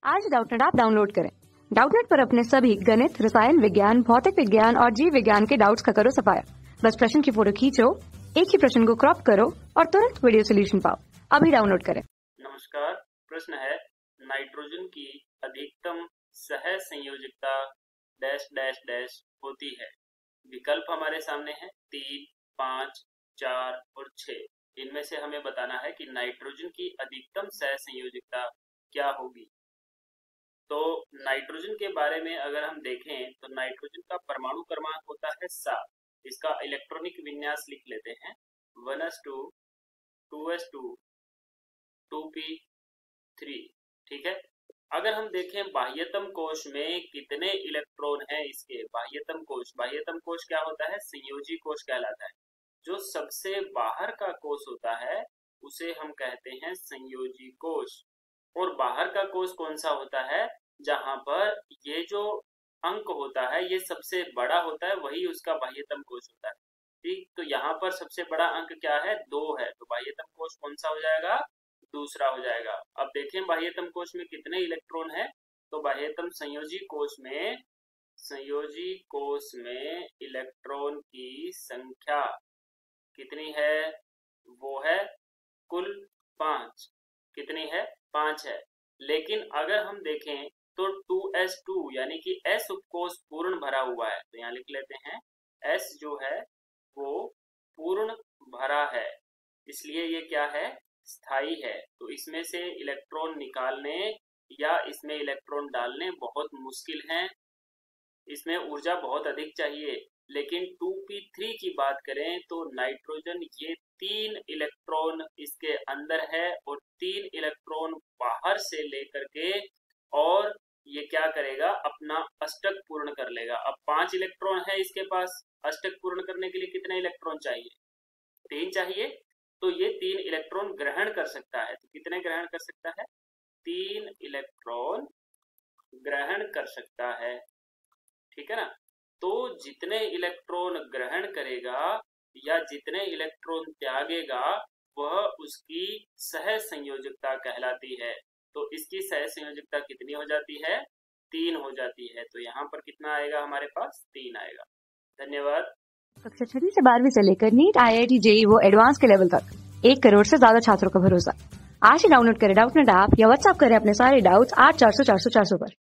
आज Doubtnut app download करें। Doubtnut पर अपने सभी गणित, रसायन विज्ञान, भौतिक विज्ञान और जीव विज्ञान के डाउट्स का करो सफाया। बस प्रश्न की फोटो खींचो, एक ही प्रश्न को क्रॉप करो और तुरंत वीडियो सोल्यूशन पाओ। अभी डाउनलोड करें। नमस्कार, प्रश्न है नाइट्रोजन की अधिकतम सह संयोजकता डैश डैश डैश होती है। विकल्प हमारे सामने है 3, 5, 4 और 6। इनमें से हमें बताना है कि नाइट्रोजन की अधिकतम सह संयोजकता क्या होगी। तो नाइट्रोजन के बारे में अगर हम देखें तो नाइट्रोजन का परमाणु क्रमांक होता है 7। इसका इलेक्ट्रॉनिक विन्यास लिख लेते हैं 1s2 2s2 2p3। ठीक है। अगर हम देखें बाह्यतम कोश में कितने इलेक्ट्रॉन हैं इसके, बाह्यतम कोश क्या होता है, संयोजी कोश कहलाता है। जो सबसे बाहर का कोश होता है उसे हम कहते हैं संयोजी कोश। और बाहर का कोश कौन सा होता है, जहां पर ये जो अंक होता है ये सबसे बड़ा होता है, वही उसका बाह्यतम कोश होता है। ठीक, तो यहाँ पर सबसे बड़ा अंक क्या है, 2 है, तो बाह्यतम कोश कौन सा हो जाएगा, दूसरा हो जाएगा। अब देखें बाह्यतम कोश में कितने इलेक्ट्रॉन है, तो बाह्यतम संयोजी कोश में इलेक्ट्रॉन की संख्या कितनी है, वो है कुल 5। कितनी है, 5 है। लेकिन अगर हम देखें तो 2s2 यानी कि s उपकोश पूर्ण भरा हुआ है, तो यहाँ लिख लेते हैं s जो है वो पूर्ण भरा है, इसलिए ये क्या है, स्थायी है। तो इसमें से इलेक्ट्रॉन निकालने या इसमें इलेक्ट्रॉन डालने बहुत मुश्किल हैं, इसमें ऊर्जा बहुत अधिक चाहिए। लेकिन 2p3 की बात करें तो नाइट्रोजन ये 3 इलेक्ट्रॉन इसके अंदर है और 3 इलेक्ट्रॉन बाहर से लेकर के, और ये क्या करेगा, अपना अष्टक पूर्ण कर लेगा। अब 5 इलेक्ट्रॉन है इसके पास, अष्टक पूर्ण करने के लिए कितने इलेक्ट्रॉन चाहिए, 3 चाहिए। तो ये 3 इलेक्ट्रॉन ग्रहण कर सकता है। तो कितने ग्रहण कर सकता है, 3 इलेक्ट्रॉन ग्रहण कर सकता है। ठीक है ना। तो जितने इलेक्ट्रॉन ग्रहण करेगा या जितने इलेक्ट्रॉन त्यागेगा वह उसकी सह संयोजकता कहलाती है। तो इसकी सह संयोजकता कितनी हो जाती है, 3 हो जाती है। तो यहाँ पर कितना आएगा, हमारे पास 3 आएगा। धन्यवाद। कक्षा 6 से 12वीं से लेकर नीट, IIT, JEE वो एडवांस के लेवल तक 1 करोड़ से ज्यादा छात्रों का भरोसा। आज ही डाउनलोड करें डाउटनेट ऐप या व्हाट्सएप करें अपने सारे डाउट्स 8400 400 400 पर।